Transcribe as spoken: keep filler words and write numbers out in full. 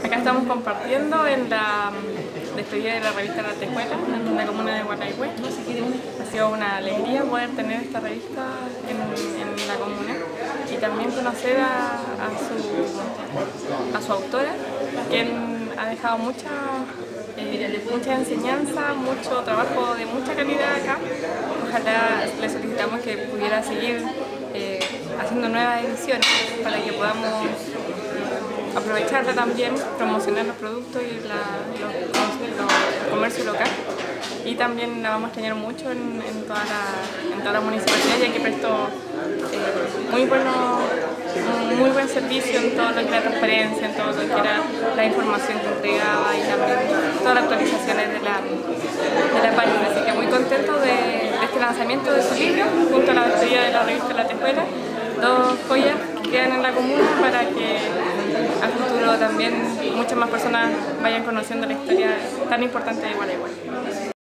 Acá estamos compartiendo en la despedida de la revista La Tejuela en la comuna de Gualeguay. Ha sido una alegría poder tener esta revista en, en la comuna y también conocer a, a, su, a su autora, quien ha dejado mucha, eh, mucha enseñanza, mucho trabajo de mucha calidad acá. Ojalá le solicitamos que pudiera seguir eh, haciendo nuevas ediciones para que podamos aprovecharla también, promocionar los productos y la, los, los, el comercio local, y también la vamos a tener mucho en, en, toda, la, en toda la municipalidad, ya que prestó eh, muy, bueno, un muy buen servicio en todo lo que era transparencia, en todo lo que era la información que entregaba y también todas las actualizaciones de la, de la página. Así que muy contento de, de este lanzamiento de su libro, junto a la despedida de la revista La Tejuela, dos joyas que quedan en la comuna para que a futuro también muchas más personas vayan conociendo la historia tan importante de Gualeguay.